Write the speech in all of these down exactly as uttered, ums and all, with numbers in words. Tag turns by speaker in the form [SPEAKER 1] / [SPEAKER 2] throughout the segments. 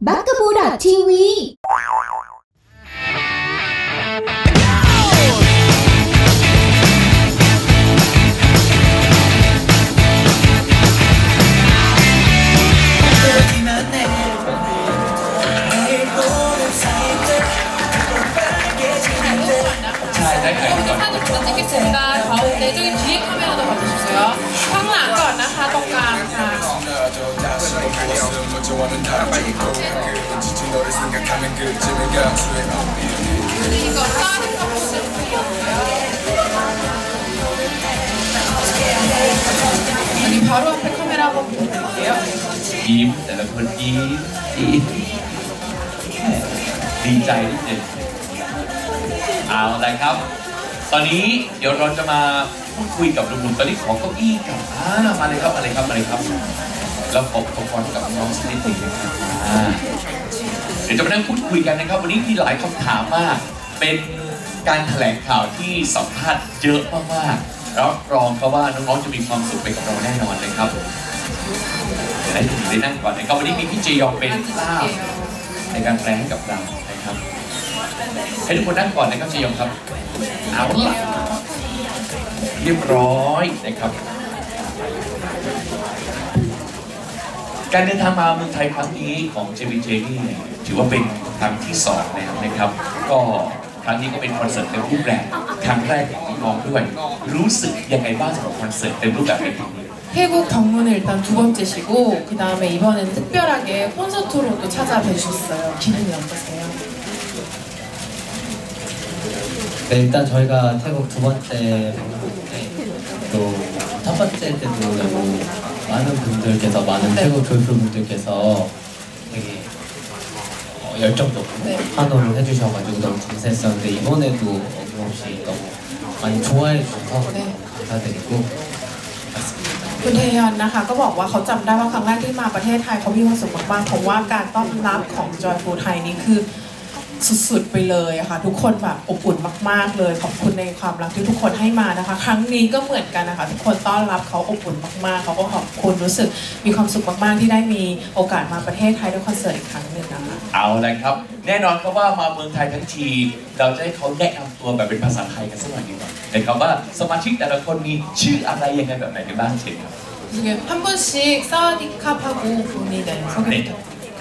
[SPEAKER 1] บักกะบูดอททีวี
[SPEAKER 2] ยิ้มแต่ละคนยิ้มยิ้มดีใจนิดหนึ่งเอาอะไรครับตอนนี้เดี๋ยวเราจะมาพูดคุยกับหนุ่มๆตอนนี้ขอเก้าอี้กับอ่ามาเลยครับมาเลยครับมาเลยครับแล้วขอขอพรกับน้องสักนิดหนึ่งนะครับอ่าเดี๋ยวจะมานั่งพูดคุยกันนะครับวันนี้มีหลายคำถามมากเป็นการแถลงข่าวที่สัมภาษณ์เยอะมากๆรับรองครับว่าน้องๆจะมีความสุขไปกับเราแน่นอนเลยครับเดี๋ยวให้ทุกท่านได้นั่งก่อนนะครับวันนี้มีพี่เจยองเป็นล่ามในการแปลให้กับเรานะครับให้ทุกคนนั่งก่อนนะครับเจยองครับเอาล่ะเรียบร้อยนะครับการเดินทางมาเมืองไทยครั้งนี้ของ เจ บี เจ นี่ถือว่าเป็นครั้งที่สองแล้วนะครับก็ครั้งนี้ก็เป็นคอนเสิร์ตเต็มรูปแบบครั้งแรกของน้องด้วยรู้สึกยังไงบ้างสำหรับคอนเสิร์ตเต็มรูปแบบในครั้งนี้
[SPEAKER 3] 태국 방문은 일단 두 번째시고 그 다음에 이번엔 특별하게 콘서트로 또 찾아뵈셨어요. 기분이 어떠세요?
[SPEAKER 4] 네, 일단 저희가 태국 두 번째 방문 때 또 첫 번째 때도 많은 분들께서 많은 네. 태국 조이풀 분들께서 되게 어, 열정적으로 네. 환호를 해주셔가지고 너무 감사했었는데 이번에도 어김없이 너무 많이 좋아해 주셔서 네. 감사드리고
[SPEAKER 3] คุณเทยอนนะคะก็บอกว่าเขาจำได้ว่าครั้งแรกที่มาประเทศไทยเขามีความสุขมากๆเพราะว่าการต้อนรับของจอยฟูไทยนี่คือสุดๆไปเลยค่ะทุกคนแบบอบอุ่นมากๆเลยขอบคุณในความรักที่ทุกคนให้มานะคะครั้งนี้ก็เหมือนกันนะคะทุกคนต้อนรับเขาอบอุ่นมากๆเขาก็ขอบคุณรู้สึกมีความสุขมากๆที่ได้มีโอกาสมาประเทศไทยด้วยคอนเสิร์ตอีกครั้งหนึ่งนะคะ
[SPEAKER 2] เอาเลยครับแน่นอนครับว่ามาเมืองไทยทั้งทีเราจะให้เขาแนะนำตัวแบบเป็นภาษาไทยกันสักหน่อยดีกว่านะครับว่าสมาชิกแต่ละคนมีชื่ออะไรยังไงแบบไหนกันบ้างเช่นครับ
[SPEAKER 3] 한 분씩 사와디캅하고 본인의 소개 부탁드립니다.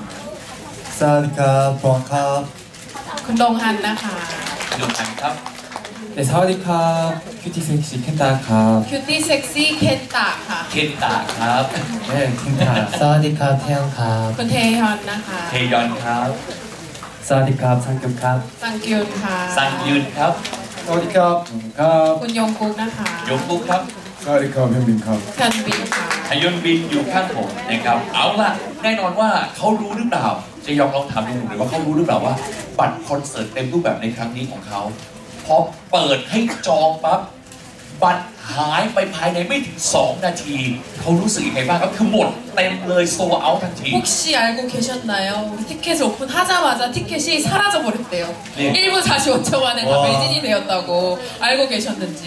[SPEAKER 5] 사와디캅, 브론캅.
[SPEAKER 3] 군동한 나카.
[SPEAKER 2] 군동한 캅.
[SPEAKER 5] 네, 사와디캅, 큐티 섹시 켄타 캅.
[SPEAKER 3] 큐티 섹시 켄타 캅.
[SPEAKER 2] 켄타 캅.
[SPEAKER 5] 네, 켄타.
[SPEAKER 4] 사와디캅, 태연 캅.
[SPEAKER 3] 군태현 나카.
[SPEAKER 2] 태연 캅.
[SPEAKER 5] 사와디캅, 상균 캅.
[SPEAKER 3] 상균 캅.
[SPEAKER 2] 상균 캅.
[SPEAKER 5] 사와디캅, 캅.
[SPEAKER 3] 군용국 나카.
[SPEAKER 2] 용국 캅.
[SPEAKER 5] สวัสดีครับยนบินครับ
[SPEAKER 3] ยนบินค่ะ
[SPEAKER 2] ยนบินอยู่ข้างผมนะครับเอาล่ะแน่นอนว่าเขารู้หรือเปล่าจะยอมลองถามนิดหนึ่งเลยว่าเขารู้หรือเปล่าว่าบัตรคอนเสิร์ตเต็มรูปแบบในครั้งนี้ของเขาพอเปิดให้จองปั๊บบัตรหายไปภายในไม่ถึงสองนาทีเขารู้สึกยังไงบ้างครับคือหมดเต็มเลยโซลเอาท์ทันที
[SPEAKER 3] 혹시 알고 계셨나요? 우리 티켓을 오픈하자마자 티켓이 사라져 버렸대요.
[SPEAKER 2] 네.
[SPEAKER 3] 일 분 사십오 초 만에 다 매진이 되었다고 알고 계셨는지.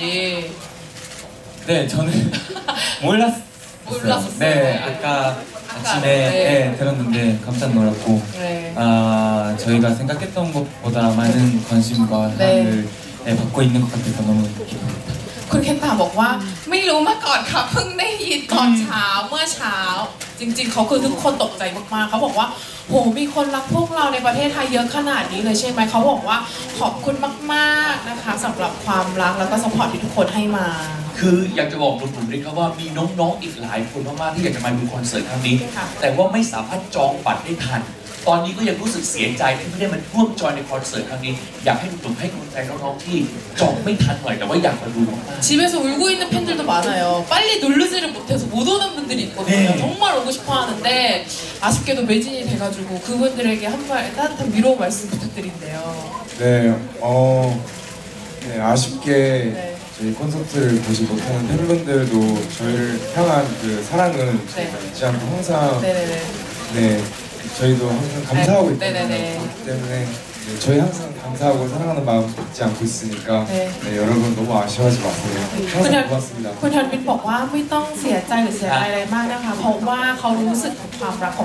[SPEAKER 5] 네, 저는 몰랐어요.
[SPEAKER 3] 몰랐었어요.
[SPEAKER 5] 네, 아까 아침에 네. 네, 들었는데 깜짝 놀랐고 네. 아, 저희가 생각했던 것보다 많은 관심과 사랑을 네. 네, 받고 있는 것 같아서 너무 기쁩니다.
[SPEAKER 3] คุณเคนตาบอกว่าไม่รู้มาก่อนค่ะเพิ่งได้ยินตอนเช้าเมื่อเช้าจริงๆเขาคือทุกคนตกใจมากๆเขาบอกว่าโหมีคนรักพวกเราในประเทศไทยเยอะขนาดนี้เลยใช่ไหมเขาบอกว่าขอบคุณมากๆนะคะสำหรับความรักแล้วก็ซัพพอร์ตที่ทุกคนให้มา
[SPEAKER 2] คืออยากจะบอกหนุ่มๆด้วยครับว่ามีน้องๆอีกหลายคนมากๆที่อยากจะมาดูคอนเสิร์ตครั้งนี้แต่ว่าไม่สามารถจองบัตรได้ทันตอนนี้ก็ยังรู้สึกเสียใจที่ไม่ได้มาร่วมจอยในคอนเสิร์ตครั้งนี้อยากให้หนุ่มๆให้กำลังใจน้องๆที่จองไม่ทันหน่อยแต่ว่าอยากมาดูมากๆ
[SPEAKER 3] 집에서 울고 있는 팬들도 많아요. 빨리 누르지를 못해서 못 오는 분들이 있거든요. 네. 정말 오고 싶어하는데 아쉽게도 매진이 돼가지고 그분들에게 한말 따뜻한 위로 말씀 부탁드린대요.
[SPEAKER 6] 네, 어, 네, 아쉽게 네. 저희 콘서트를 보지 못하는 팬분들도 저희를 향한 그 사랑은 네. 잊지 않고 항상 네네네. 네. 저희도 항상 감사하고 네. 있거든요. 그렇기 때문에 네, 저희 항상 감사하고 사랑하는 마음 잊지 않고 있으니까 네. 네, 여러분 너무 아쉬워하지 마세요. 항상 고맙습니다.
[SPEAKER 3] คุณทันวินบอกว่าไม่ต้องเสียใจหรือเสียใจอะไรมากนะคะเพราะว่าเขารู้สึกถึงความรักของทุกค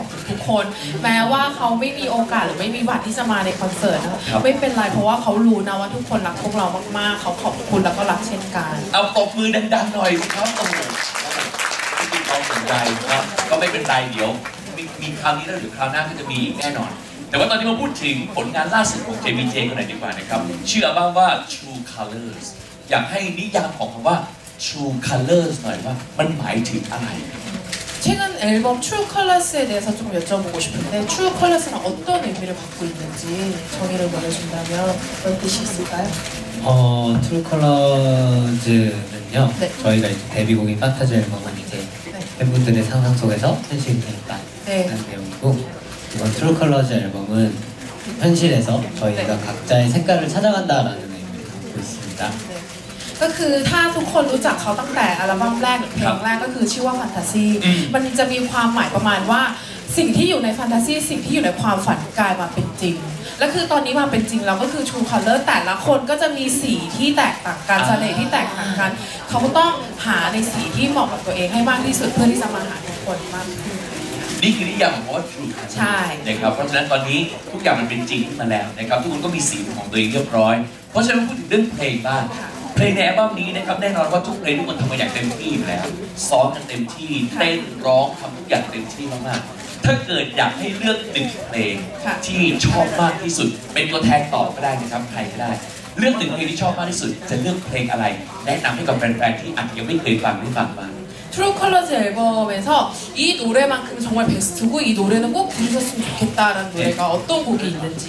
[SPEAKER 3] คนแม้ว่าเขาไม่มีโอกาสหรือไม่มีบัตรที่จะมาในคอนเสิร์ตนะไม่เป็นไรเพราะว่าเขารู้นะว่าทุกคนรักพวกเรามากๆเขาขอบคุณแล้วก็รักเช่นกัน
[SPEAKER 2] เอาตบมือดังๆหน่อยสิครับโอ้โหที่เขาสนใจครับก็ไม่เป็นไรเดี๋ยวมีมีคราวนี้แล้วเดี๋ยวคราวหน้าก็จะมีอีกแน่นอนแต่ว่าตอนนี้มาพูดถึงผลงานล่าสุดของ เจ บี เจ กันหน่อยดีกว่านะครับชื่ออัลบั้มว่า True Colors อยากให้นิยามของคำว่า True Colors หน่อยว่ามันหมายถึงอะไร
[SPEAKER 3] 최근 앨범 True Colors에 대해서 좀 여쭤보고 싶은데 True Colors는 어떤 의미를 갖고 있는지 정의를 보내준다면 어떤 뜻이 있을까요?
[SPEAKER 4] 어, True Colors는요. 네. 저희가 이제 데뷔곡인 판타지 앨범은 이제 네. 팬분들의 상상 속에서 현실이 되었다는 네. 내용이고 이번 True Colors 앨범은 현실에서 저희가 네. 각자의 색깔을 찾아간다라는 의미를 갖고 있습니다. 네.
[SPEAKER 3] ก็คือถ้าทุกคนรู้จักเขาตั้งแต่อัลบั้มแรกหรือเพลงแรกก็คือชื่อว่าแฟนตาซีมันจะมีความหมายประมาณว่าสิ่งที่อยู่ในแฟนตาซีสิ่งที่อยู่ในความฝันกลายมาเป็นจริงและคือตอนนี้มาเป็นจริงแล้วก็คือ True Color แต่ละคนก็จะมีสีที่แตกต่างกันเสน่ห์ที่แตกต่างกันเขาก็ต้องหาในสีที่เหมาะกับตัวเองให้มากที่สุดเพื่อที่จะมาหาทุกคนมากขึ้น
[SPEAKER 2] นี่คือนิยามของว่า True
[SPEAKER 3] ใช่
[SPEAKER 2] นะครับเพราะฉะนั้นตอนนี้ทุกอย่างมันเป็นจริงขึ้นมาแล้วนะครับทุกคนก็มีสีของตัวเองเรียบร้อยเพราะฉะนั้นพูดถึงเรื่องเพลงบ้างเพลงในอัลบั้มนี้นะครับแน่นอนว่าทุกเพลงทุกคนทำมาอย่างเต็มที่อยู่แล้วซ้อมกันเต็มที่เต้นร้องทำทุกอย่างเต็มที่มากๆถ้าเกิดอยากให้เลือกหนึ่งเพลงที่ชอบมากที่สุดเป็นตัวแทนตอบก็ได้นะครับใครก็ได้เลือกหนึ่งเพลงที่ชอบมากที่สุดจะเลือกเพลงอะไรแนะนำให้กับแฟนๆที่อาจยังไม่เคยฟังได้ฟังมา
[SPEAKER 3] True Colors 앨범에서 이 노래만큼 정말 베스트고 이 노래는 꼭 부르셨으면 좋겠다라는 노래가 어떤 곡이 있는지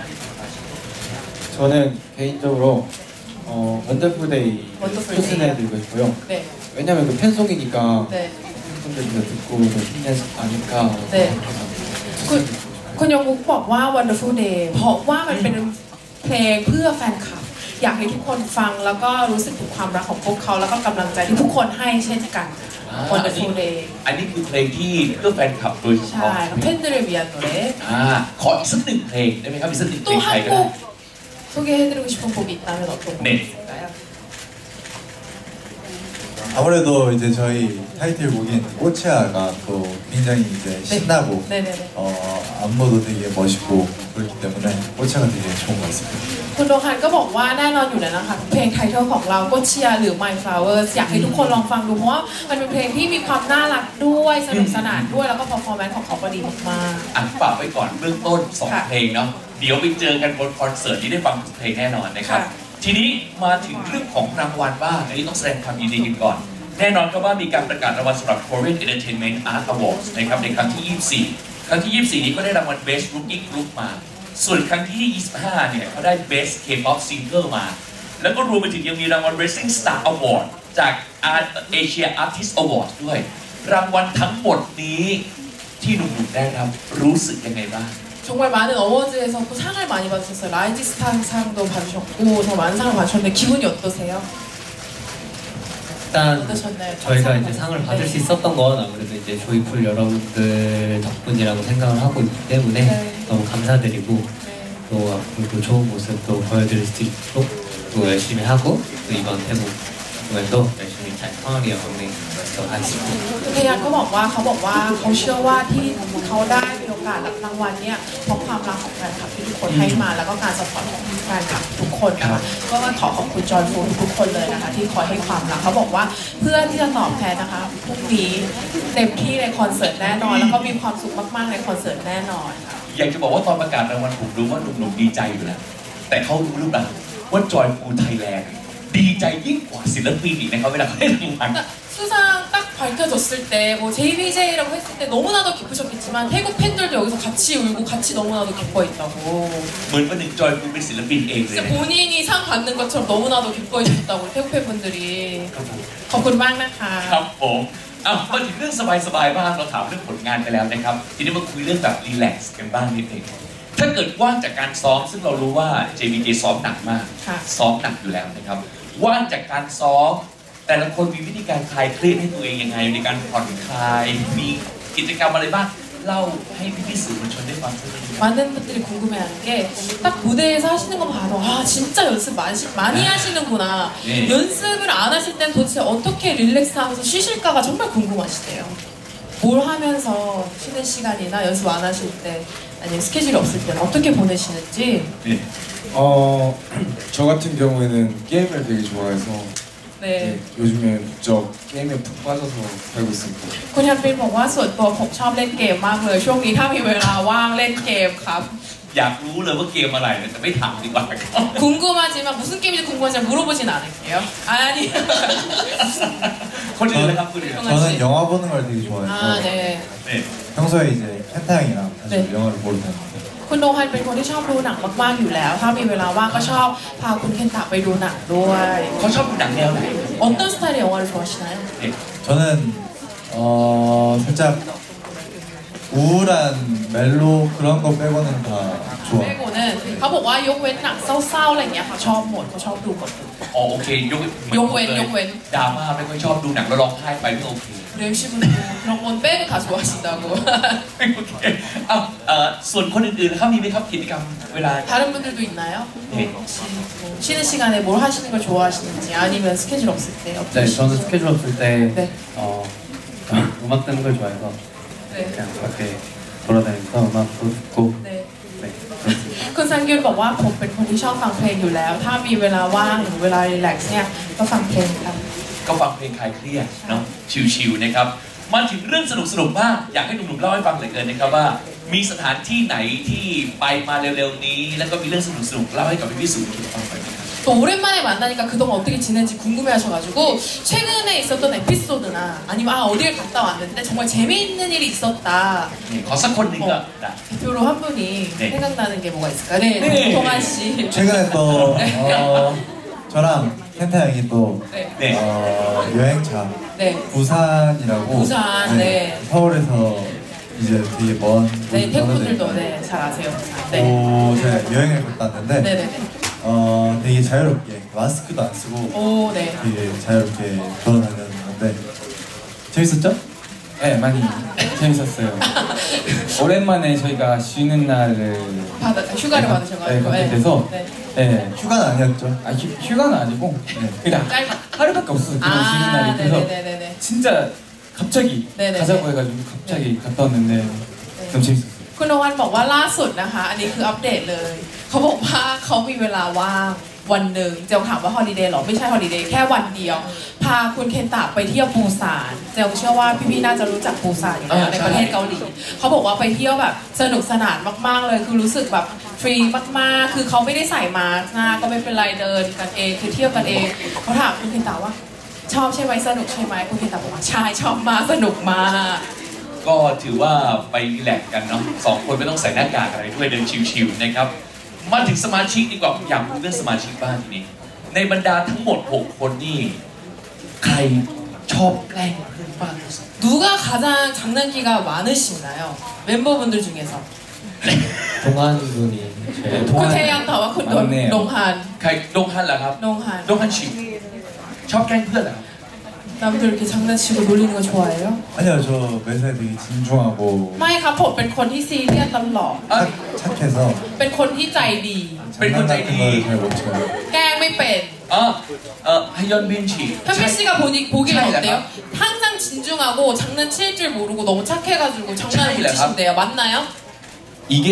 [SPEAKER 6] 저는 개인적으로 어, 원더풀 데이 추천해드리고 싶고요. 네. 왜냐면 그 팬송이니까 네. 팬분들도 듣고 힘내서 아니까. 네.
[SPEAKER 3] คุณยงกุ๊กบอกว่า Wonderful Day เพราะว่ามันเป็นเพลงเพื่อแฟนคลับอยากให้ทุกคนฟังแล้วก็รู้สึกถึงความรักของพวกเขาแล้วก็กำลังใจที่ทุกคนให้เช่นกัน Wonderful Day
[SPEAKER 2] อันนี้คือเพลงที่เพื่อแฟนคลับโดยเฉพาะ
[SPEAKER 3] ใช่팬들을 위한 노래
[SPEAKER 2] อ่าขออีกสักหนึ่งเพลงได้ไหมครับอีกสักหนึ่งเพลงใครก็ได้
[SPEAKER 3] 소개해드리고 싶은 곡이 있다면 어떤 곡일까요?
[SPEAKER 1] 아무래도 이제 저희 타이틀곡인 꼬치아가 또 굉장히 이제 신나고 네. 어, 안무도 되게 멋있고 그렇기 때문에 꼬치아가 되게 좋은 것 같습니다.
[SPEAKER 3] คุณโดฮันก็บอกว่าแน่นอนอยู่แล้วนะคะเพลงไทเทิลของเราก็เชียร์หรือ My Flowers อยากให้ทุกคนลองฟังดูเพราะว่ามันเป็นเพลงที่มีความน่ารักด้วยสนุกสนานด้วยแล้วก็ performance ของเขาก็ดีมาก
[SPEAKER 2] ๆอ่ะฝากไว้ก่อนเบื้องต้นสองเพลงเนาะเดี๋ยวไปเจอกันบนคอนเสิร์ตนี้ได้ฟังเพลงแน่นอนนะครับทีนี้มาถึงเรื่องของรางวัลบ้างอันนี้ต้องแสดงความยินดีกันก่อนแน่นอนครับว่ามีการประกาศรางวัลสำหรับ Korean Entertainment Art Awards นะครับในครั้งที่ยี่สิบสี่ครั้งที่ยี่สิบสี่นี้ก็ได้รางวัล Best Rookie Group มาส่วนครั้งที่ยี่สิบห้าเนี่ยเขาได้ Best K-pop Singer มาแล้วก็รวมไปถึงยังมีรางวัล Rising Star Award จาก Asia Artist Award ด้วยรางวัลทั้งหมดนี้ที่หนุ่มๆได้รับรู้สึกยังไงบ้าง
[SPEAKER 3] 정말 많은 어워즈에서 또 상을 많이 받으셨어요. 라이징 스타 상도 받으셨고 더 많은 상을 받으셨는데 기분이 어떠세요?
[SPEAKER 4] 일단 어떠셨나요? 저희가 이제 상을 받을 네. 수 있었던 건 아무래도 이제 조이풀 여러분들 덕분이라고 생각을 하고 있기 때문에 네. 너무 감사드리고 네. 또 앞으로도 좋은 모습 또 보여드릴 수 있도록 또 열심히 하고 또 이번 태국에도 열심히 잘 성황리 영광에 하겠습니다.
[SPEAKER 3] พยานก็บอกว่าเขาบอกว่าเขาเชื่อว่าที่เขาได้มีโอกาสรับรางวัลเนี่ยเพราะความรักของแฟนคลับที่ทุกคนให้มาแล้วก็การสปอร์ตของแฟนคลับทุกคนนะคะก็ขอขอบคุณจอห์นฟูทุกคนเลยนะคะที่คอยให้ความรักเขาบอกว่าเพื่อที่จะตอบแทนนะคะพรุ่งนี้เต็มที่ในคอนเสิร์ตแน่นอนแล้วก็มีความสุขมากๆในคอนเสิร์ตแน่นอน
[SPEAKER 2] อยากจะบอกว่าตอนประกาศรางวัลผมรู้ว่าหนุ่มๆดีใจอยู่แล้วแต่เขารู้หรือเปล่าว่าจอยฟูไทยแลนด์ดีใจยิ่งกว่าศิลปินอีกนะครับเวลาเขาได้รางวัล
[SPEAKER 3] 수상 딱 밝혀졌을 때 뭐 제이비제이라고 했을 때 너무나도 기쁘셨겠지만 태국 팬들도 여기서 같이 울고 같이 너무나도 기뻐했다고.
[SPEAKER 2] เหมือนวันหนึ่งจอยฟูเป็นศิลปินเองเลย
[SPEAKER 3] 본인이 상 받는 것처럼 너무나도 기뻐해주셨다고 태국 팬분들이. ขอบคุณมากนะคะ
[SPEAKER 2] ครับผมอ่ะมาถึงเรื่องสบายๆบ้างเราถามเรื่องผลงานไปแล้วนะครับทีนี้มาคุยเรื่องแบบรีแลกซ์กันบ้างนิดนึงถ้าเกิดว่างจากการซ้อมซึ่งเรารู้ว่า เจ บี เจ ซ้อมหนักมากซ้อมหนักอยู่แล้วนะครับว่างจากการซ้อมแต่ละคนมีวิธีการคลายเครียดให้ตัวเองยังไงในการผ่อนคลายมีกิจกรรมอะไรบ้างเล่าให้พี่ๆสื่อมวลชนได้ฟังสักนิด
[SPEAKER 3] 많은 분들이 궁금해하는 게 딱 무대에서 하시는 거 봐도 아 진짜 연습 많이, 많이 하시는구나 네. 연습을 안 하실 땐 도대체 어떻게 릴렉스하면서 쉬실까가 정말 궁금하시대요 뭘 하면서 쉬는 시간이나 연습 안 하실 때 아니면 스케줄이 없을 때는 어떻게 보내시는지.
[SPEAKER 2] 네.
[SPEAKER 6] 어, 저 같은 경우에는 게임을 되게 좋아해서
[SPEAKER 3] 네.
[SPEAKER 6] 네, 요즘에 부쩍 게임에 푹 빠져서 살고 있습니다.
[SPEAKER 3] คุณฮันปินบอกว่าส่วนตัวผมชอบเล่นเกมมากเลยช่วงนี้ถ้ามีเวลาว่างเล่นเกมครับ
[SPEAKER 2] อยากรู้เลยว่าเกมอะไรแต่ไม่ถามดีกว่า
[SPEAKER 3] 궁금하지만 무슨 게임인지 궁금하지 물어보진 않을게요. 아니.
[SPEAKER 2] คนอื่นนะครับคนอื่น
[SPEAKER 1] 저는 영화 보는 걸 되게 좋아해서
[SPEAKER 3] 아 네.
[SPEAKER 2] 네.
[SPEAKER 1] 평소에 이제 켄타 형이랑 사실
[SPEAKER 3] 네.
[SPEAKER 1] 영화를 보러 다닙니다.
[SPEAKER 3] คุณโดฮันเป็นคนที่ชอบดูหนังมากๆอยู่แล้ว ถ้ามีเวลาว่างก็ชอบพาคุณเคนตะไปดูหนังด้วย
[SPEAKER 2] เขาชอบดูหนังแนวไหน
[SPEAKER 3] 어떤 스타일의 영화를 좋아하시나요?
[SPEAKER 2] 네.
[SPEAKER 1] 저는 어 살짝 우울한 멜로 그런 거 빼고는 다 좋아.
[SPEAKER 3] 빼고는 เขาบอกว่ายกเว้นหนังเศร้าๆอะไรอย่างเงี้ยค่ะชอบหมดเขาชอบดูหมด
[SPEAKER 2] อ๋อโอเคยก
[SPEAKER 3] ยกเว้นยกเว้น
[SPEAKER 2] ดราม่าไม่ค่อยชอบดูหนังแล้วร้องไห้ไปไม่โอเค
[SPEAKER 3] 렘시분도 그런 건 빼고 다 좋아하신다고.
[SPEAKER 2] โอเคเอาเอ่อส่วนคนอื่นๆเขามีไหมครับกิจกรรมเวลา
[SPEAKER 3] 다른 분들도 있나요?
[SPEAKER 2] 네.
[SPEAKER 3] 혹시 뭐 쉬는 시간에 뭘 하시는 걸 좋아하시는지 아니면 스케줄 없을 때 어떤
[SPEAKER 4] 네, 저는 스케줄 없을 때
[SPEAKER 3] 네.
[SPEAKER 4] 어, 음악 듣는 걸 좋아해서
[SPEAKER 3] 네.
[SPEAKER 4] 그냥 밖에 돌아다니면서 음악도 듣고
[SPEAKER 3] 네.
[SPEAKER 4] 네, 그렇습니다.
[SPEAKER 3] คุณซังยุนบอกว่าผมเป็นคนที่ชอบฟังเพลงอยู่แล้ว ถ้ามีเวลาว่างหรือเวลารีแลกซ์เนี่ยก็ฟังเพลงครับ
[SPEAKER 2] ก็ฟังเพลงคลายเครียดเนาะชิลๆนะครับมาถึงเรื่องสนุกๆบ้างอยากให้หนุ่มๆเล่าให้ฟังเหลือเกินนะครับว่ามีสถานที่ไหนที่ไปมาเร็วๆนี้แล้วก็มีเรื่องสนุกๆเล่าให้กับพี่ๆสื่อมวลชนฟังไปไหมครับ
[SPEAKER 3] 또 오랜만에 만나니까 그동안 어떻게 지낸지 궁금해하셔가지고 최근에 있었던 에피소드나 아니면 아 어디를 갔다 왔는데 정말 재미있는 일이 있었다.
[SPEAKER 2] ขอสักคนหนึ่งก็ได้
[SPEAKER 3] 대표로 한 분이
[SPEAKER 2] 네.
[SPEAKER 3] 생각나는 게 뭐가 있을까요? 네,
[SPEAKER 2] 네.
[SPEAKER 3] 동환 씨.
[SPEAKER 1] 최근에 또 어, 저랑 켄타 형이 또
[SPEAKER 3] 네.
[SPEAKER 2] 네.
[SPEAKER 1] 어, 여행차
[SPEAKER 3] 네.
[SPEAKER 1] 부산이라고
[SPEAKER 3] 부산, 네.
[SPEAKER 1] 서울에서 이제 되게 먼
[SPEAKER 3] 네,
[SPEAKER 1] 곳
[SPEAKER 3] 태국분들도
[SPEAKER 1] 떨어져
[SPEAKER 3] 네, 잘 아세요. 부산. 네.
[SPEAKER 1] 오, 제가 여행을 갔다 왔는데
[SPEAKER 3] 네네네.
[SPEAKER 1] 어, 되게 자유롭게 마스크도 안 쓰고
[SPEAKER 3] 오, 네.
[SPEAKER 1] 되게 자유롭게 돌아다니는 건데 재밌었죠?
[SPEAKER 5] 네, 많이 재밌었어요. 오랜만에 저희가 쉬는 날을
[SPEAKER 3] 받아, 휴가를
[SPEAKER 5] 네,
[SPEAKER 3] 받으셔가지고.
[SPEAKER 5] 네, 그렇게 돼서
[SPEAKER 3] 네.
[SPEAKER 5] 네,
[SPEAKER 1] 휴가는 아니었죠?
[SPEAKER 5] 아, 휴, 휴가는 아니고 네, 그냥
[SPEAKER 3] 짧아.
[SPEAKER 5] 하루밖에 없었어요. 그냥 쉬는
[SPEAKER 3] 아,
[SPEAKER 5] 날이. 그래서
[SPEAKER 3] 네네네네.
[SPEAKER 5] 진짜 갑자기
[SPEAKER 3] 네네네.
[SPEAKER 5] 가자고 해가지고 갑자기 갔다 왔는데 너무 재밌었어요.
[SPEAKER 3] คุณนวันบอกว่าล่าสุดนะคะ อันนี้คืออัปเดตเลยเขาบอกว่าเขามีเวลาว่างวันหนึ่งเจลถามว่าฮอลิเดย์หรอไม่ใช่ฮอลิเดย์แค่วันเดียว พาคุณเคนตะไปเที่ยวปูซานเจลเชื่อว่าพี่ๆน่าจะรู้จักปูซานอยู่แล้วในประเทศเกาหลีเขาบอกว่าไปเที่ยวแบบสนุกสนานมากๆเลยคือรู้สึกแบบฟรีมากๆคือเขาไม่ได้ใส่มาสก์หน้าก็ไม่เป็นไรเดินกันเองคือเที่ยวกันเองเขาถามคุณเคนตะว่าชอบใช่ไหมสนุกใช่ไหมคุณเคนตะบอกว่าใช่ชอบมากสนุกมาก
[SPEAKER 2] ก็ถือว่าไปรีแลกซ์กันเนาะสองคนไม่ต้องใส่หน้ากากอะไรด้วยเดินชิวๆนะครับมาถึงสมาชิกดีกว่าอยากรู้เรื่องสมาชิกบ้างทีนี้ในบรรดาทั้งหมดหกคนนี่ใครชอบแกล้งเพื่อนมากที่สุด
[SPEAKER 3] 누가 가장 장난기가 많으신가요? 멤버분들 중에서.
[SPEAKER 4] 동환 분이 제일 동환
[SPEAKER 3] 구태현 더와 쿤돈
[SPEAKER 5] 맞네요.
[SPEAKER 3] 농한
[SPEAKER 2] ใครดงฮันเหรอครับ
[SPEAKER 3] 농한
[SPEAKER 2] ดงฮันชิชอบแกล้งเพื่อนเหรอครับ
[SPEAKER 3] 남들 이렇게 장난치고 놀리는 거 좋아해요?
[SPEAKER 1] 아니요, 저 매사에 되게 진중하고
[SPEAKER 3] ไม่ครับผมเป็นคนที่ซีเรียสตลอด
[SPEAKER 2] อ่ะ
[SPEAKER 1] 착, 착해서
[SPEAKER 3] เป็นคนที่ใจดี
[SPEAKER 2] เป็นคน
[SPEAKER 1] 장난
[SPEAKER 2] ใจ
[SPEAKER 1] 같은
[SPEAKER 2] ดี
[SPEAKER 1] 걸 잘 못 쳐요.
[SPEAKER 3] แกล้งไม่เป็น
[SPEAKER 2] อ่ะเอ่อฮยอนบินฉี
[SPEAKER 3] 현빈 씨가 보니, 보기엔
[SPEAKER 2] 차이가
[SPEAKER 3] 어때요?
[SPEAKER 2] 나?
[SPEAKER 3] 항상 진중하고 장난칠 줄 모르고 너무 착해가지고 장난을 못
[SPEAKER 2] 차이가 나?
[SPEAKER 3] 치신대요. 맞나요?
[SPEAKER 5] 이게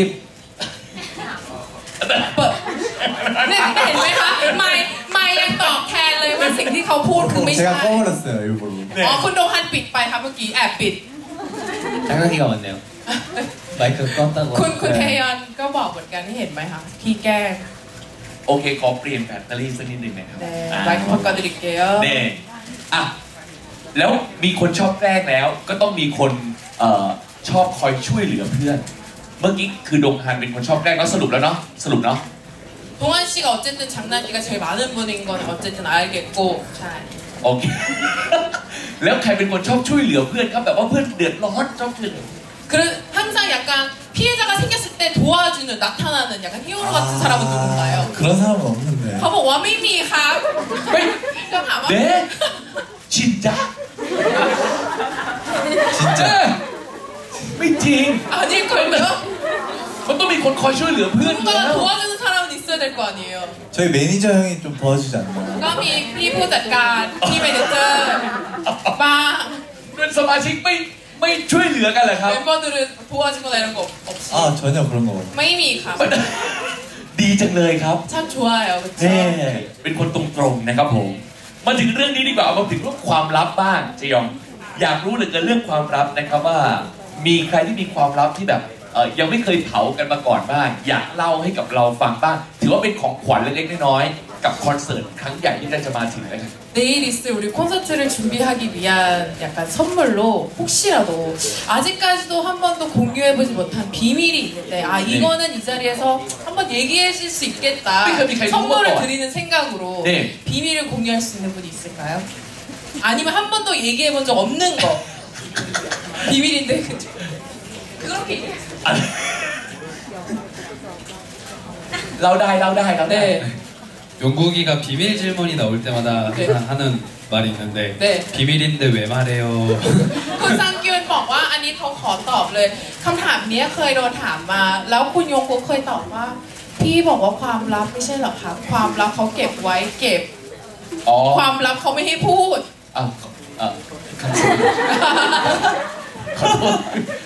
[SPEAKER 3] เปิดเนี่ยเห็นไหมคะไม่ไม่ยังตอบแทนเลยว่าสิ่งที่เขาพูดคือไม่ใช่
[SPEAKER 1] 제가 꺼버렸어요, 일부러.
[SPEAKER 3] อ๋อคุณโดฮันปิดไปครับเมื่อกี้แอบปิด
[SPEAKER 4] 장난기가 많네요. 마이크 껐다고.
[SPEAKER 3] คุณคุณ
[SPEAKER 4] 네.
[SPEAKER 3] เทยอนก็บอกเหมือนกันที่เห็นไหมคะที่แกล้ง
[SPEAKER 2] โอเคขอเปลี่ยนแบตเตอรี่สักนิดหนึ่งนะครับ
[SPEAKER 3] 네
[SPEAKER 2] อ่า
[SPEAKER 3] ไลค์พอกาดิเกล
[SPEAKER 2] เน่อ่ะแล้วมีคนชอบแกล้งแล้ว ก็ต้องมีคนเอ่อชอบคอยช่วยเหลือเพื่อน เมื่อกี้คือดงฮันเป็นคนชอบแกล้งแล้วสรุปแล้วเนาะสรุปเนาะ
[SPEAKER 3] 동환 씨가 어쨌든 장난기가 제일 많은 분인 건 어쨌든 알겠고 잘
[SPEAKER 2] โอเค แล้วใครเป็นคนชอบช่วยเหลือเพื่อนครับแบบว่าเพื่อนเดือดร้อนชอบช่วยเหลือ
[SPEAKER 3] 그래 항상 약간 피해자가 생겼을 때 도와주는 나타나는 약간 히어로 같은 사람은 누군가요?
[SPEAKER 1] 그런 사람은 없는데.
[SPEAKER 3] เขาบอกว่าไม่มีครับ
[SPEAKER 2] ไม่
[SPEAKER 3] ก็ถามว่า
[SPEAKER 2] เด้ชินจ้า
[SPEAKER 1] 진짜.
[SPEAKER 2] ไม่จริง
[SPEAKER 3] 아닐걸요?
[SPEAKER 2] มันต้องมีคนคอยช่วยเหลือเพื่อนอยู่แล้ว
[SPEAKER 3] 누군가 도와주는 사람은 있어야 될 거 아니에요.
[SPEAKER 1] 저희 매니저 형이 좀 도와주지 않나요?
[SPEAKER 3] ก็มีพี่ผู้จัดการพี่เมเนเจอร์บ้าง
[SPEAKER 2] เป็นสมาชิกไม่ไม่ช่วยเหลือกันเหรอครับ
[SPEAKER 3] 멤버들은 도와주거나 이런 거 없이.
[SPEAKER 1] 아 전혀 그런 거.
[SPEAKER 3] ไม่มีค่ะ
[SPEAKER 2] ดีจังเลยครับ
[SPEAKER 3] 참 좋아요, 그렇죠?
[SPEAKER 2] แน่เป็นคนตรงๆนะครับผมมาถึงเรื่องนี้ดีกว่าเอามาถึงเรื่องความลับบ้างเจยองอยากรู้เหลือเกินเรื่องความลับนะครับว่ามีใครที่มีความลับที่แบบเอ่อยังไม่เคยเผากันมาก่อนบ้างอยากเล่าให้กับเราฟังบ้างถือว่าเป็นของขวัญเล็กๆน้อยๆกับคอนเสิร์ตครั้งใหญ่ที่ได้จะมาถึงนะครับ
[SPEAKER 3] 내일 있을 우리 콘서트를 준비하기 위한 약간 선물로 혹시라도 아직까지도 한 번도 공유해보지 못한 비밀이 있는데 아 이거는 이 자리에서 한번 얘기하실 수 있겠다 선물을 드리는 생각으로
[SPEAKER 2] 네.
[SPEAKER 3] 비밀을 공유할 수 있는 분이 있을까요? 아니면 한 번도 얘기해본 적 없는 거 비밀인데 그렇게 얘기했어요.
[SPEAKER 2] เราได้เราได้เราได้
[SPEAKER 3] 네.
[SPEAKER 7] 용국이가 비밀 질문이 나올 때마다 항상
[SPEAKER 3] 네.
[SPEAKER 7] 하는 말이 있는데
[SPEAKER 3] 네.
[SPEAKER 7] 비밀인데 왜 말해요?
[SPEAKER 3] คุณซังกึนบอกว่าอันนี้เขาขอตอบเลยคำถามนี้เคยโดนถามมาแล้วคุณยงกุ๊กเคยตอบว่าพี่บอกว่าความลับไม่ใช่หรอคะความลับเขาเก็บไว้เก็บ
[SPEAKER 2] อ๋อ
[SPEAKER 3] ความลับเขาไม่ให้พูด
[SPEAKER 2] อ่ะอ่ะขอโทษขอโทษ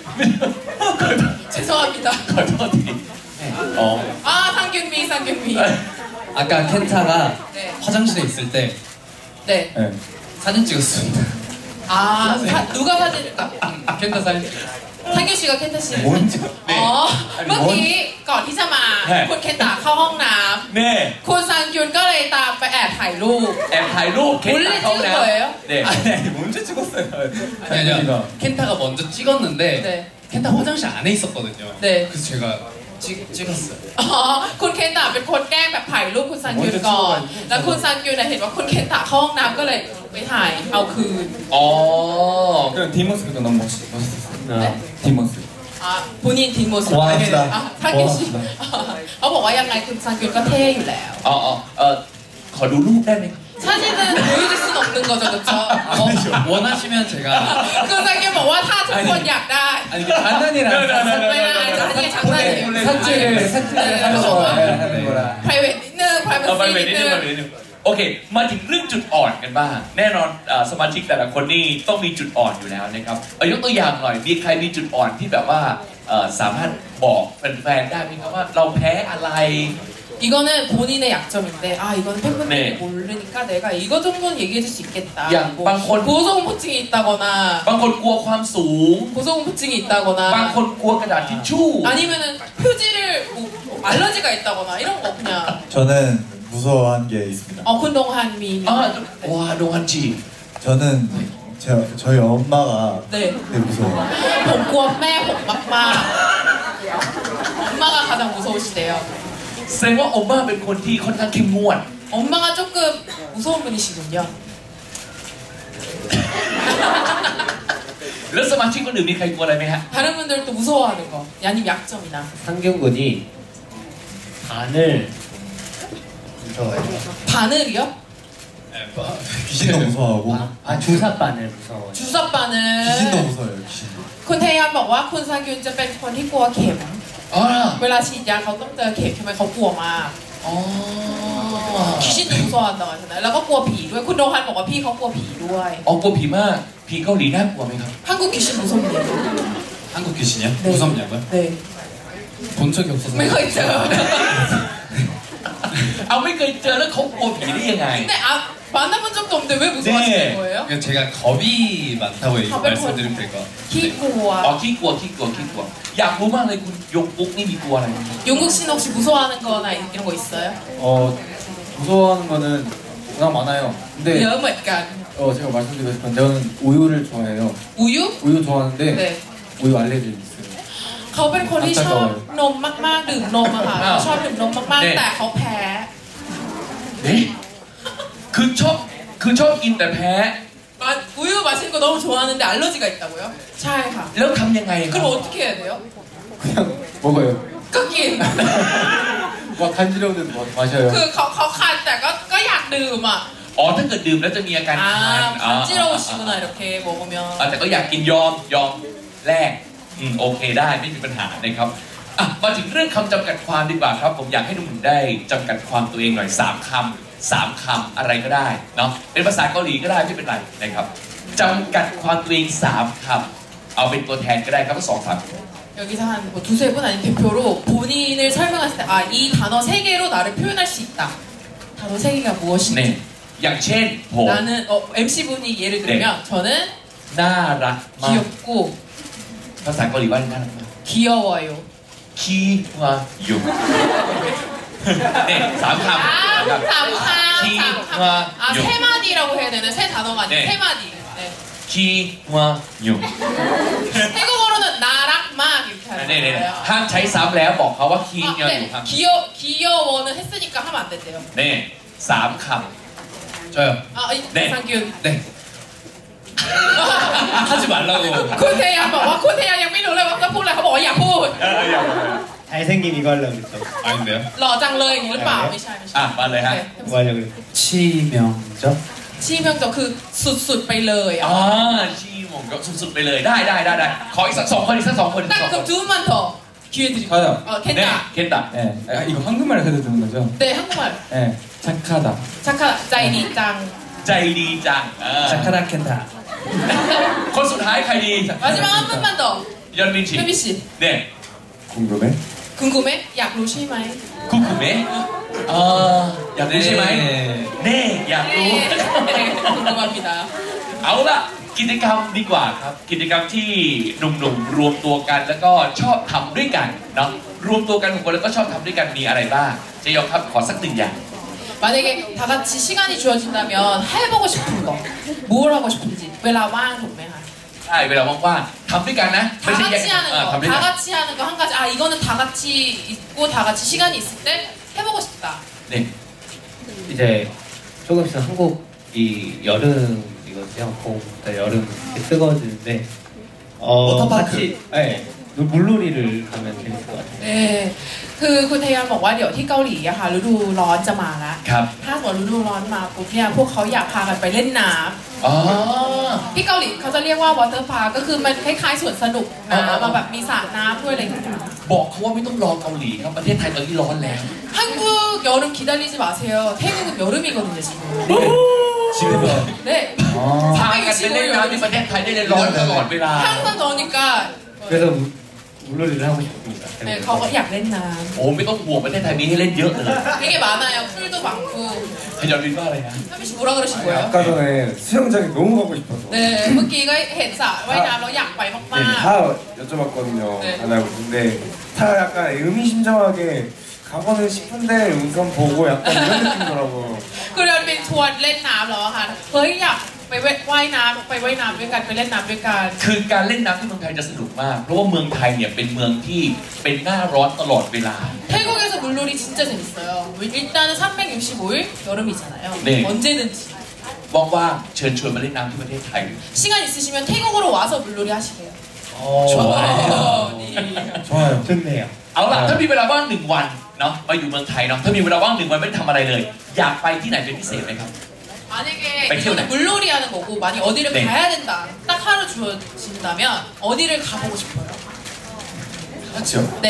[SPEAKER 3] 죄송합니다
[SPEAKER 2] ขอโทษทีอ๋อ
[SPEAKER 3] 아 상균미 상균미
[SPEAKER 7] 아까 켄타가
[SPEAKER 3] 네.
[SPEAKER 7] 화장실에 있을 때
[SPEAKER 3] 네.
[SPEAKER 7] 네, 사진 찍었습니다.
[SPEAKER 3] 아 사, 누가 사진 아,
[SPEAKER 7] 켄타 사진 찍었어요.
[SPEAKER 3] 상균 씨가 켄타 씨
[SPEAKER 1] 뭔 찍?
[SPEAKER 3] อ๋อเมื่อกี้ก่อนที่จะมาคุณเคนตะเข้าห้องน้
[SPEAKER 2] เน่
[SPEAKER 3] ำคุณซังยุนก็เลยตามไปแอบถ่ายรูป
[SPEAKER 2] แอบถ่ายรูปเค้ก
[SPEAKER 3] 몰래
[SPEAKER 2] เขา
[SPEAKER 3] 찍은
[SPEAKER 2] แล้ว
[SPEAKER 3] 거예요?
[SPEAKER 2] เน่
[SPEAKER 7] 아니, 아니 먼저 찍었어요. 아니, 아니요. 켄타가 먼저 찍었는데
[SPEAKER 3] 네.
[SPEAKER 7] 켄타 화장실 안에 있었거든요.
[SPEAKER 3] 네.
[SPEAKER 7] 그래서 제가 찍, 찍었어요.
[SPEAKER 3] อ๋อคุณเคนตะเป็นคนแกล้งแบบถ่ายรูปคุณซังยุนก่อนแล้วคุณซังยุนเห็นว่าคุณเคนตะเข้าห้องน้ำก็เลยไปถ่ายเอาคืน
[SPEAKER 2] อ๋อ
[SPEAKER 6] 그럼 뒷모습도 너무 멋있, 멋있었어요.
[SPEAKER 7] 네.
[SPEAKER 6] 뒷모습.
[SPEAKER 3] อ่ะพูนินทิ้งโมสุ
[SPEAKER 1] ว้าว
[SPEAKER 3] อ่ะถ้าเกชิเขาบอกว่ายังไงคุณซังยุนก็เท่อยู่แล้ว
[SPEAKER 2] อ๋ออ๋อเออขอดูรูปได้ไหม
[SPEAKER 3] 사진은 보여줄 수는 없는 거죠, 그렇죠?
[SPEAKER 7] 어, 원하시면 제가
[SPEAKER 3] 그 사진บอกว่าถ้าทุกคนอยากได้
[SPEAKER 7] 아니 이게 장난이라
[SPEAKER 3] ไม่ได้อันนี้장난이에요.
[SPEAKER 7] 삭제를 삭제를 하려고 하는 거라.
[SPEAKER 3] private นิดนึง privacy
[SPEAKER 2] เอาไปเว
[SPEAKER 3] นิ
[SPEAKER 2] นิ
[SPEAKER 3] ด
[SPEAKER 2] ดนึ
[SPEAKER 3] นึ
[SPEAKER 2] ง
[SPEAKER 3] ง
[SPEAKER 2] มาเวนิดนึงโอเคมาถึงเรื่องจุดอ่อนกันบ้างแน่นอนอ่าสมาชิกแต่ละคนนี่ต้องมีจุดอ่อนอยู่แล้วนะครับเอายกตัวอย่างหน่อยมีใครมีจุดอ่อนที่แบบว่าเอ่อสามารถบอกแฟนๆได้ไหมครับว่าเราแพ้อะไร
[SPEAKER 3] 이거는 본인의 약점인데 아 이거는 팬분들이
[SPEAKER 2] 네.
[SPEAKER 3] 모르니까 내가 이거 정도는 얘기해줄 수 있겠다.
[SPEAKER 2] 야,
[SPEAKER 3] 뭐
[SPEAKER 2] 빵콘.
[SPEAKER 3] 고소공포증이 있다거나
[SPEAKER 2] บางคนกลัวความสูง
[SPEAKER 3] 고소공포증이
[SPEAKER 2] บาง
[SPEAKER 3] 있다거나
[SPEAKER 2] คนกลัวกระดาษทิชชู่
[SPEAKER 3] 아니면은 표지를 뭐, 뭐 알러지가 있다거나 이런 거 그냥
[SPEAKER 1] 저는 무서워한 게 있습니다.
[SPEAKER 3] 어 군동한 미
[SPEAKER 2] อ่าว้าโดนจี
[SPEAKER 1] 저는 제, 저희 엄마가
[SPEAKER 3] 네.
[SPEAKER 1] 되게 무서워요.
[SPEAKER 3] ผมกลัวแม่ผมมากๆ 엄마가 가장 무서우시대요.
[SPEAKER 2] แสดงว่าโอม่าเป็นคนที่ค่อนข้างเข้มงวด
[SPEAKER 3] 엄마가 조금 무서운 분이시군요.
[SPEAKER 2] แล้วสมาชิกคนอื่นมีใครกลัวอะไรไหมฮะ
[SPEAKER 3] 다른 분들도 무서워하는 거, 아니면 약점이나.
[SPEAKER 4] 상균군이 반을 무서워해요.
[SPEAKER 3] 바늘이요?
[SPEAKER 1] 귀신도 무서워하고
[SPEAKER 4] 아 주사바늘 무서워요.
[SPEAKER 3] 주사바늘.
[SPEAKER 1] 귀신도 무서워요. 귀신도.
[SPEAKER 3] คุณเทยันบอกว่าคุณซากุนจะเป็นคนที่กลัวเข็ม
[SPEAKER 2] อ๋อ
[SPEAKER 3] เวลาฉีดยาเขาต้องเจอเข็มทำไมเขากลัวมาก
[SPEAKER 2] อ๋อ
[SPEAKER 3] 귀신도 무서워한다고 하잖아요. แล้วก็กลัวผีด้วยคุณโดฮันบอกว่าพี่เขากลัวผีด้วย
[SPEAKER 2] อ๋อกลัวผีมากผีเกาหลีน่ากลัวไหมครับ
[SPEAKER 3] 한국 귀신 무섭네요.
[SPEAKER 7] 한국 귀신이요?
[SPEAKER 3] 네.
[SPEAKER 7] 무섭냐고요?
[SPEAKER 3] 네.
[SPEAKER 7] 본 적이 없어서
[SPEAKER 3] ไม่เคยเจอ
[SPEAKER 2] เอาไม่เคยเจอแล้วเขากลัวผีได้ยังไง
[SPEAKER 3] 근데 아 만나본 적도 없는데 왜 무서워하시는
[SPEAKER 2] 네.
[SPEAKER 3] 거예요?
[SPEAKER 7] 그러니까 제가 겁이 많다고 얘기-
[SPEAKER 3] 겁을
[SPEAKER 7] 말씀드리면 될 것 같아요.
[SPEAKER 3] ขี้กลัว
[SPEAKER 2] อ๋อขี้กลัวขี้กลัวขี้กลัวอยากรู้มากเลยคุณยงปุ๊กนี่มีกลัวอะไรไหม
[SPEAKER 3] 용국 씨는 혹시 무서워하는 거나 이런 거 있어요?
[SPEAKER 6] 어, 무서워하는 거는 워낙 많아요. 근데
[SPEAKER 3] เยอะเหมือนกัน
[SPEAKER 6] 어, 제가 말씀드리고 싶은 저는 우유를 좋아해요.
[SPEAKER 3] 우유?
[SPEAKER 6] 우유 좋아하는데
[SPEAKER 3] 네.
[SPEAKER 6] 우유 알레르기 있어요.
[SPEAKER 3] เขาเป็นคนที่ชอบนมมากๆดื่มนมอะค่ะเขาชอบดื่มนมมากๆแต่เขาแพ้
[SPEAKER 2] เอ๊ะคือชอบคือชอบกินแต่แพ้
[SPEAKER 3] 아, 우유 마시는 거 너무 좋아하는데 알러지가 있다고요? ใช่ค่ะ
[SPEAKER 2] แล้วทำยังไงครับ
[SPEAKER 3] 그럼 어떻게 해야 돼요?
[SPEAKER 6] 그냥 먹어요.
[SPEAKER 3] 꺾인
[SPEAKER 6] 막 간지러우면 막 마셔요.
[SPEAKER 3] คือเขาเขาคันแต่ก็ก็อยากดื่มอ่ะ
[SPEAKER 2] อ๋อถ้าเกิดดื่มแล้วจะมีอาการคัน
[SPEAKER 3] 아 간지러우시구나 이렇게 먹으면
[SPEAKER 2] อ่ะแต่ก็อยากกินยอมยอมแลกอืมโอเคได้ไม่มีปัญหานะครับอ่ะมาถึงเรื่องคำจำกัดความดีกว่าครับ ผมอยากให้หนุ่มๆได้จำกัดความตัวเองหน่อยสามคำสามคำอะไรก็ได้เนาะเป็นภาษาเกาหลีก็ได้ไม่เป็นไรนะครับจำกัดความตัวเองสามคเอาเป็นตัวแทนก็ได้ครับทั้งสองสามคน
[SPEAKER 3] 여기서 한 뭐 두세 분 아닌 대표로 본인을 설명했을 때 아 이 단어 세 개로 나를 표현할 수 있다. 단어 세 개가 무엇인지.
[SPEAKER 2] 네. อย่างเช่นผม
[SPEAKER 3] 나는 어, 엠씨분이 예를 들면 네. 저는
[SPEAKER 2] น่ารักมาก
[SPEAKER 3] 귀엽고
[SPEAKER 2] ภาษาเกาหลีว่าน่ารักมาก
[SPEAKER 3] 귀여워요.
[SPEAKER 2] คีวายุเนี่ยสามคำ
[SPEAKER 3] 아, 삼카.
[SPEAKER 2] 키, 와,
[SPEAKER 3] 아,
[SPEAKER 2] 요.
[SPEAKER 3] 세 마디라고 해야 되나? 세 단어가 아니고
[SPEAKER 2] 네.
[SPEAKER 3] 세 마디. 네.
[SPEAKER 2] คีวายุ
[SPEAKER 3] 태국어로는 나락막 이렇게 하는
[SPEAKER 2] เนี่ยเนี่ย
[SPEAKER 3] 거예요.
[SPEAKER 2] ห้ามใช้ซ้ำแล้วบอกเขาว่าคีวา
[SPEAKER 3] 아,
[SPEAKER 2] ยุ
[SPEAKER 3] 네.
[SPEAKER 2] ครับ
[SPEAKER 3] 귀여 귀여워는 했으니까 하면 안 된대요.
[SPEAKER 2] เนี่ยสามค
[SPEAKER 7] 저요.
[SPEAKER 3] 아, 이,
[SPEAKER 2] 네.
[SPEAKER 3] 상규.
[SPEAKER 7] 네. 하지 말라고.
[SPEAKER 3] 콘테이안บอกว่า 콘테이안 ยังไม่รู้เลยว่าจะพูดอะไรเขาบอกว่าอย่าพูด
[SPEAKER 2] ำเอออย่า
[SPEAKER 4] 잘생김 이거 하려고 그랬죠.
[SPEAKER 7] 아닌데요?
[SPEAKER 3] หล่อจังเลยอย่างนี้หรือเปล่าไม่ใช่ไม่ใช่
[SPEAKER 2] อ่ะมาเลยฮะ
[SPEAKER 4] 뭐 하려고 그랬죠? 치명적?
[SPEAKER 3] ชี้เมืองจะคือสุดๆไปเลยอ่ะ
[SPEAKER 2] อ๋อชีหมงก็สุดๆไปเลยได้ได้ได้ได้ขออีกสักสองคนอีกสักสองคนอีกสัก
[SPEAKER 3] 딱
[SPEAKER 2] สองคน
[SPEAKER 3] 그럼 두 분만 더 기회 드릴게요.
[SPEAKER 5] 저요.
[SPEAKER 3] 어,
[SPEAKER 2] เนี่ย
[SPEAKER 3] 켄타.
[SPEAKER 2] เคนตะ
[SPEAKER 5] 네. 아, 이거 한국말 해도 되는 거죠?
[SPEAKER 3] 네, 한국말.
[SPEAKER 5] 네. 착하다.
[SPEAKER 3] 착하, 짜이니짱.
[SPEAKER 2] ใจดีจังเออ
[SPEAKER 5] 착하다 켄타.
[SPEAKER 2] คนสุดท้ายใครดี
[SPEAKER 3] 마지막 한 분만 더.
[SPEAKER 2] ยอนมินชิ
[SPEAKER 3] 혜비 씨.
[SPEAKER 2] เนี่ย
[SPEAKER 6] 궁금해?
[SPEAKER 3] 궁금해? 약 루시마이?
[SPEAKER 2] คุกุเมะเอออยากรู้ใช่ไหมเน่อยากรู้
[SPEAKER 3] 네, 궁금합니다.
[SPEAKER 2] เอาล่ะกิจกรรมดีกว่าครับกิจกรรมที่หนุ่มๆรวมตัวกันแล้วก็ชอบทำด้วยกันเนาะรวมตัวกันของคนแล้วก็ชอบทำด้วยกันมีอะไรบ้างเจยองครับขอสักหนึ่งอย่าง
[SPEAKER 3] 만약에 다 같이 시간이 주어진다면 해보고 싶은 거, 뭘 하고 싶은지, 왜 라왕 동매하?
[SPEAKER 2] ใช่เวลาว่างๆทำด้วยกันนะ
[SPEAKER 3] 다 같이 하는
[SPEAKER 2] อ่า
[SPEAKER 3] 거,
[SPEAKER 2] ทำด้วย
[SPEAKER 3] 다
[SPEAKER 2] กัน
[SPEAKER 3] 같이 하는 거 한 가지. 아 이거는 다 같이 있고 다 같이 시간이 있을 때 해보고 싶다.
[SPEAKER 2] เนี่ย
[SPEAKER 4] 이제 조금씩 한국이 여름이거든요. 봄부터 여름 이렇게 뜨거워지는데 어,
[SPEAKER 5] 워터파크.
[SPEAKER 4] 같이 네, 물놀이를 가면 재밌을 것 같아요.
[SPEAKER 3] เออคือคุณเทยอนบอกว่าเดี๋ยวที่เกาหลีอะค่ะฤดูร้อนจะมาแล้ว
[SPEAKER 2] ครับ
[SPEAKER 3] ถ้าสมมติฤดูร้อนมาปุ๊บเนี่ยพวกเขาอยากพากันไปเล่นน้
[SPEAKER 2] อ๋อ
[SPEAKER 3] ำที่เกาหลีเขาจะเรียกว่าวอเตอร์พาร์ก็คือมันคล้ายๆสวนสนุก
[SPEAKER 2] อ๋อ
[SPEAKER 3] น้ำมาแบบมีสระน้ำด้วยอะไรอย่างเงี้ย
[SPEAKER 2] บอกเขาว่าไม่ต้องรอเกาหลีครับประเทศไทยตอนนี้ร้อนแล้ว
[SPEAKER 3] 한국 여름 기다리지 마세요. 태국은 여름이거든요 지금.
[SPEAKER 5] 집에서.
[SPEAKER 3] 네.
[SPEAKER 2] พากันไปเล่นน้ำที่ประเทศไทยได้เลยร้อนตลอดเวลา
[SPEAKER 3] 항상 더우니까.
[SPEAKER 4] 그래서 물- 물놀이를 하고 싶습니다.
[SPEAKER 3] 네,เขาก็อยากเล่นน้
[SPEAKER 2] โอ้ไม่ต้องห่วงประเทศไทยมีให้เล่นเยอะเลย
[SPEAKER 3] ำ 되게 많아요. 풀도 많고.
[SPEAKER 2] พยอนวินว่าอะไรนะ
[SPEAKER 3] 하빈 씨 뭐라 그러신 거예요?
[SPEAKER 6] 아까 전에 수영장에 너무 가고 싶어서.
[SPEAKER 3] 네, เมื่อกี้ก็เห็นสระว่ายน้ำแล้วอยากไป
[SPEAKER 6] 네,
[SPEAKER 3] มาก
[SPEAKER 6] 다 여쭤봤거든요.
[SPEAKER 3] 네.
[SPEAKER 6] 안 하고. 근데 다 약간 의미심장하게 가고는 싶은데 우선 보고 약간 이런 느낌이더라고요.
[SPEAKER 3] ๆคือเราเป็นชวนเล่นน้ำแล้วอะค่ะเฮ้ยอยากไปว่ายน้ำไปว่ายน้ำด้วยกันไปเล่นน้ำด้วยกัน
[SPEAKER 2] คือการเล่นน้ำที่เมืองไทยจะสนุกมาก เพราะว่าเมืองไทยเนี่ยเป็นเมืองที่เป็นหน้าร้อนตลอดเวลา
[SPEAKER 3] 태국에서 물놀이 진짜 재밌어요. 일단은 삼백육십오 일 여름이잖아요.
[SPEAKER 2] 네.
[SPEAKER 3] 언제든지
[SPEAKER 2] ว่างๆเชิญชวนมาเล่นน้ำที่ประเทศไทย
[SPEAKER 3] 시간 있으시면 태국으로 와서 물놀이 하시래요.
[SPEAKER 2] 좋아요.
[SPEAKER 3] 네.
[SPEAKER 5] 좋아요.
[SPEAKER 4] 좋네요.
[SPEAKER 2] เอาล่ะถ้ามีเวลาว่างหนึ่งวันเนาะมาอยู่เมืองไทยเนาะถ้ามีเวลาว่างหนึ่งวันไม่ได้ทำอะไรเลย อยากไปที่ไหนเป็นพิเศษไหมครับ
[SPEAKER 3] 만약에
[SPEAKER 2] 백 킬로네.
[SPEAKER 3] 이거는 물놀이 하는 거고 만약 어디를
[SPEAKER 2] 네.
[SPEAKER 3] 가야 된다 딱 하루 주어진다면 어디를 가보고 싶어요?
[SPEAKER 6] 그렇죠.
[SPEAKER 3] 네.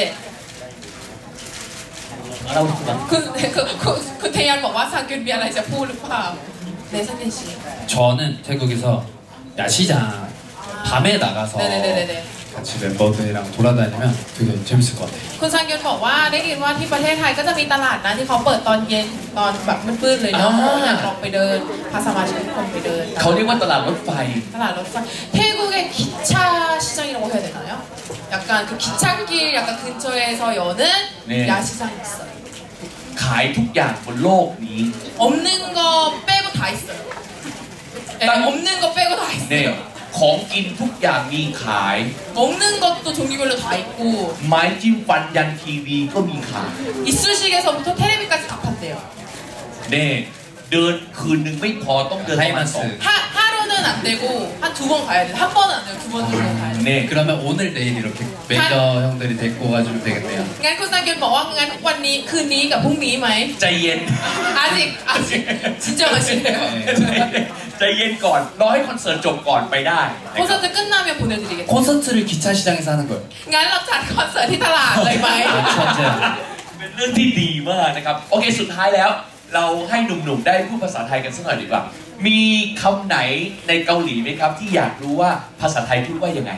[SPEAKER 4] 말하고 싶은 거
[SPEAKER 3] 그, 그, 그, 그 대한 뭐 와사균 미안하지 포르파. 네, 상진 씨.
[SPEAKER 7] 저는 태국에서 야시장 밤에 나가서
[SPEAKER 3] 네네네네.
[SPEAKER 7] 같이 멤버들이랑 돌아다니면 되게 재밌을 것 같아요.
[SPEAKER 3] คุณซังยอนบอกว่าได้ยินว่าที่ประเทศไทยก็จะมีตลาดนะที่เขาเปิดตอนเย็นตอนแบบมืดๆเลยเนาะ
[SPEAKER 2] อ่า
[SPEAKER 3] อยากลองไปเดินพาสมาชิกทุกคนไปเดิน
[SPEAKER 2] เขาเรียกว่าตลาดรถไฟ
[SPEAKER 3] ตลาดรถไฟ태국의 기차 시장이라고 해야 되나요? 약간 그 기찻길 약간 근처에서 여는
[SPEAKER 2] 네.
[SPEAKER 3] 야시장이 있어요.
[SPEAKER 2] ขายทุกอย่างบนโลกนี้
[SPEAKER 3] 없는 거 빼고 다 있어요. 네,
[SPEAKER 2] 딱-
[SPEAKER 3] 없는 거 빼고 다
[SPEAKER 2] เนี่ย
[SPEAKER 3] 있어요.
[SPEAKER 2] ของกินทุกอย่างมีขาย
[SPEAKER 3] 먹는 것도 종류별로 다 있고
[SPEAKER 2] ไม้จิ้มฟันยันทีวีก็มีขาย
[SPEAKER 3] 이쑤시개서부터 테레비까지 다 판대요.
[SPEAKER 2] เนี่ยเดินคืนหนึ่งไม่พอต้องเดินประมาณสอง
[SPEAKER 3] 하, 하루는 안 되고 한 두 번 가야 돼요. 한 번은 안 돼요. 두 번 정도 가야 돼요.
[SPEAKER 2] เนี่ย
[SPEAKER 7] 그러면 오늘 내일 이렇게 매니저 형들이 데리고 가주면 되겠네요.
[SPEAKER 3] งั้นคุณซังเกียนบอกว่างั้นวันนี้คืนนี้กับพรุ่งนี้ไหม
[SPEAKER 2] ใจเย็น
[SPEAKER 3] 아직 아직 진짜 맛있네요.
[SPEAKER 2] ใจเย็นก่อนรอให้คอนเสิร์ตจบก่อนไปได้นะครับ
[SPEAKER 3] 콘서트 끝나면 보내드리겠습니다.
[SPEAKER 7] 콘서트를 기차 시장에서 하는 거예요.
[SPEAKER 3] งั้นเราจัดคอนเสิร์ตที่ตลาดเลยไหม
[SPEAKER 7] 천재.
[SPEAKER 2] เป็นเรื่องที่ดีมากนะครับโอเคสุดท้ายแล้ว เราให้หนุ่มๆได้พูดภาษาไทยกันสักหน่อยดีกว่ามีคำไหนในเกาหลีไหมครับที่อยากรู้ว่าภาษาไทยพูดว่ายังไง
[SPEAKER 3] 어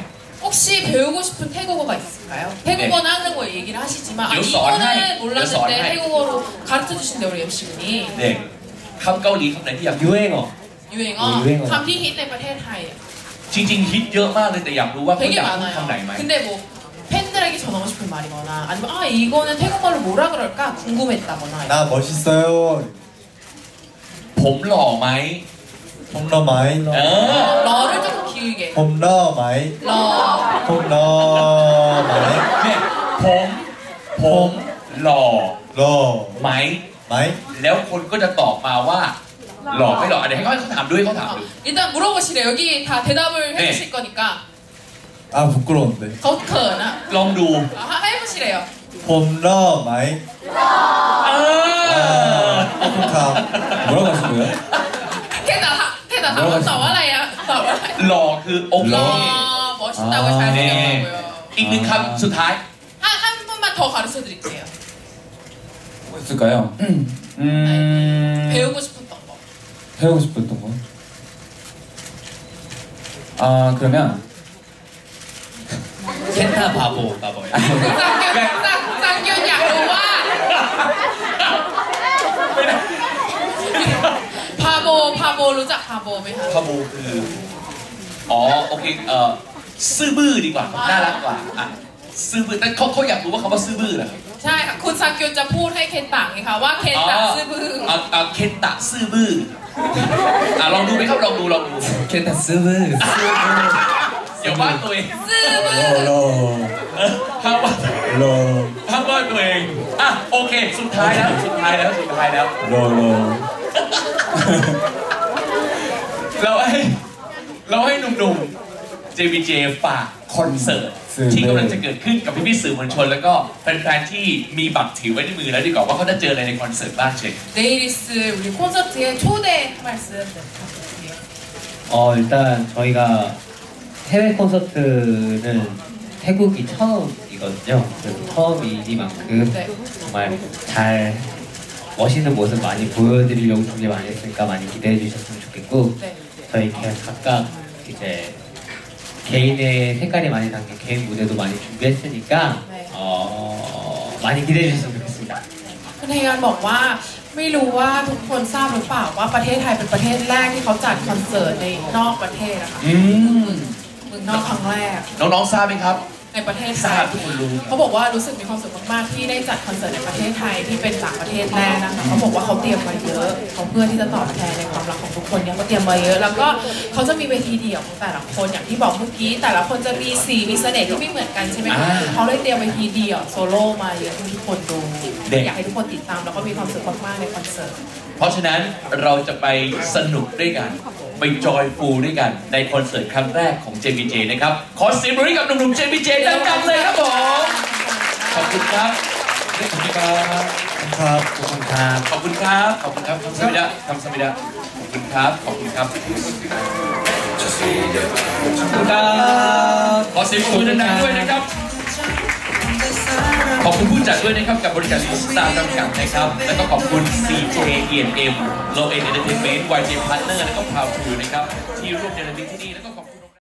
[SPEAKER 3] 혹시 배우고 싶은 태국어가 있을까요? 태국어는 한국어 얘기를 하시지만 아, 이거는 몰랐는데 태국어로 가르쳐 주신대요 우리 엠씨분이.
[SPEAKER 2] 네. คำเกาหลีคำไหนที่อยาก
[SPEAKER 4] 유행어.
[SPEAKER 3] 유행어. คำที่ฮิตในประเทศไทย
[SPEAKER 2] จริงๆฮิตเยอะมากเลยแต่อยากรู้ว่าเขา
[SPEAKER 3] 되게
[SPEAKER 2] อยากพูด
[SPEAKER 3] 많아요.
[SPEAKER 2] คำไหนไหม
[SPEAKER 3] 근데 뭐 팬들에게 전하고 싶은 말이거나 아니면 아 이거는 태국어로 뭐라 그럴까 궁금했다거나.
[SPEAKER 1] 나 멋있어요.
[SPEAKER 2] ผมหล่อไหม
[SPEAKER 1] 홈러 마이.
[SPEAKER 2] เออ
[SPEAKER 3] 러를 조금 길게.
[SPEAKER 1] 홈러 마이.
[SPEAKER 3] 러.
[SPEAKER 1] 홈러 마이.
[SPEAKER 2] เนี่ยผมผมหล่อ
[SPEAKER 1] 러
[SPEAKER 2] ไหม
[SPEAKER 1] 마이.
[SPEAKER 2] แล้วคนก็จะตอบมาว่าหล่อไม่หล่อเดี๋ยวให้เขาถามด้วยเขาถามดู
[SPEAKER 3] 일단 물어보시래. 여기 다 대답을 해주실 거니까.
[SPEAKER 1] 아 부끄러운데.
[SPEAKER 3] 거 큰.
[SPEAKER 2] ลองดู
[SPEAKER 3] 아, 해보시래요.
[SPEAKER 1] 홈러 마이.
[SPEAKER 2] เออ
[SPEAKER 1] 카. 뭐라고 하신 거예요?
[SPEAKER 3] 태다 태다 한번 나와라야 나와라.
[SPEAKER 2] หล่อคือโอเค
[SPEAKER 3] 러 멋있다고
[SPEAKER 1] 아,
[SPEAKER 3] 잘생겼다고요.
[SPEAKER 2] อีกหนึ่งคำสุดท้าย
[SPEAKER 3] 한, 한 번만 더 가르쳐 드릴게요.
[SPEAKER 5] 뭐 있을까요? 음
[SPEAKER 3] 배우고 싶었던 거.
[SPEAKER 5] 배우고 싶었던 거. 아 그러면
[SPEAKER 7] เคนท่าพาโบตาบอย
[SPEAKER 3] 쌍균 야로와 바보 바보รู้จัก 바보 ไหมคะ
[SPEAKER 2] ขบูคืออ๋อโอเคเอ่อซื่อบื้อดีกว่าน่ารักกว่าอ่ะซื่อบื้อแต่เขาเขาอยากรู้ว่าคำว่าซื่อบื้อเหรอ
[SPEAKER 3] ใช่ค่ะคุณซังยุนจะพูดให้เคนตังไงคะว่าเคนตังซื่อบื้อ
[SPEAKER 2] เอาเอาเคนตะซื่อบื้ออ่ะลองดูไหมครับลองดูลองดู
[SPEAKER 7] เคนท่าซื้อบื้อ
[SPEAKER 2] อย่าว่าตัวเอง
[SPEAKER 3] ซื่อบื้อ
[SPEAKER 1] 러.
[SPEAKER 2] ห้ามว่า
[SPEAKER 1] 러.
[SPEAKER 2] ห้ามว่าตัวเองอ่ะโอเคสุดท้ายแล้วสุดท้ายแล้วสุดท้ายแล้ว
[SPEAKER 1] 러 러.
[SPEAKER 2] เราให้เราให้หนุ่มๆ เจ วี เจ ฝากคอนเสิร์ตที่กำลังจะเกิดขึ้นกับพี่ๆสื่อมวลชนแล้วก็แฟนๆที่มีบัตรถือไว้ในมือแล้วดีกว่าว่าเขาจะเจออะไรในคอนเสิร์ตบ้างเช่น
[SPEAKER 3] 네일 있을 우리 콘서트에 초대 말씀 부탁드릴게요.
[SPEAKER 4] 어 일단 저희가 해외 콘서트는 태국이 처음이거든요. 그래서 처음이니만큼
[SPEAKER 3] 네.
[SPEAKER 4] 정말 잘 멋있는 모습 많이 보여드리려고 준비 많이 했으니까 많이 기대해 주셨으면 좋겠고
[SPEAKER 3] 네.
[SPEAKER 4] 저희 각각 이제 개인의 색깔이 많이 담긴 개인 무대도 많이 준비했으니까
[SPEAKER 3] 네.
[SPEAKER 4] 어, 많이 기대해 주셨으면 좋겠습니다.
[SPEAKER 3] คุณเฮยอนบอกว่าไม่รู้ว่าทุกคนทราบหรือเปล่าว่าประเทศไทยเป็นประเทศแรกที่เขาจัดคอนเสิร์ตในนอกประเทศนะคะ
[SPEAKER 2] อืม
[SPEAKER 3] เมืองนอกครั้งแรก
[SPEAKER 2] น้องๆทราบไหมครับ
[SPEAKER 3] ในประเทศไท
[SPEAKER 2] ทราย บทุกคนรู้
[SPEAKER 3] เขาบอกว่ารู้สึกมีความสุขมากๆที่ได้จัดคอนเสิร์ตในประเทศไทยที่เป็นต่างประเทศแรกนะคะเขาบอกว่าเขาเตรียมมาเยอะเขาเพื่อที่จะตอบแทนในความรักของทุกคนเนี่ยเขาเตรียมมาเยอะ แล้วก็เขาจะมีเวทีเดี่ยวของแต่ละคนอย่างที่บอกเมื่อกี้แต่ละคนจะมีสีมีเสน่ห์ที่ไม่เหมือนกันใช่ไหมคะเขาเลยเตรียมเวทีเดี่ยวโซโล่มาเยอะให้ทุกคนดูอยากให้ทุกคนติดตามแล้วก็มีความสุขมากๆในคอนเสิร์ต
[SPEAKER 2] เพราะฉะนั้นเราจะไปสนุกด้วยกันไปจอยฟูด้วยกันในคอนเสิร์ตครั้งแรกของ เจ วี เจ นะครับขอเสียงปรบมือให้กับหนุ่มๆ เจ วี เจ ดังๆเลยครับผมขอบคุณครับขอบคุณครับ
[SPEAKER 1] 카.
[SPEAKER 2] ขอบคุณครับขอบคุณครับขอบคุณครับคำสมิดะคำสมิดะขอบคุณครับขอบคุณครับ
[SPEAKER 4] 감사합니다.
[SPEAKER 2] ขอเสียงปรบมือดังๆด้วยนะครับขอบคุณผู้จัดด้วยนะครับกับบริการลิสตาร์จำกัดนะครับแล้วก็ขอบคุณ ซี เจ อี เอ็น เอ็ม Low End Entertainment วาย เจ Partner แล้วก็ Proud to นะครับที่ร่วมในวันนี้ที่นี่แล้วก็ขอบคุณ